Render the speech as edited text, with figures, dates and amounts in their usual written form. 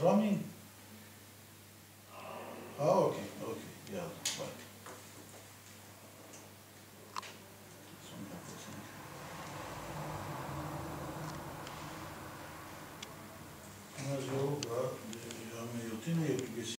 رامي. اوكي يلا باي. Mas eu me eu tenho que